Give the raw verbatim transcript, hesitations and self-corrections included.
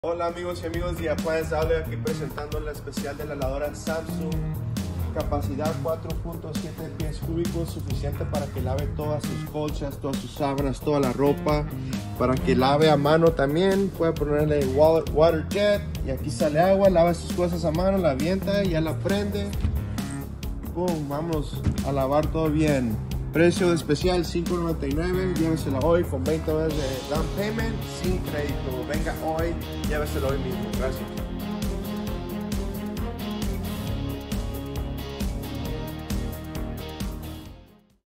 Hola amigos y amigos de Appliance Outlet, aquí presentando la especial de la lavadora Samsung. Capacidad cuatro punto siete pies cúbicos, suficiente para que lave todas sus colchas, todas sus sábanas, toda la ropa. Para que lave a mano también, puede ponerle water jet y aquí sale agua, lava sus cosas a mano, la avienta, ya la prende. Boom, vamos a lavar todo bien. Precio de especial cinco noventa y nueve, llévesela hoy con veinte dólares de down payment sin crédito. Venga hoy, llévesela hoy mismo. Gracias.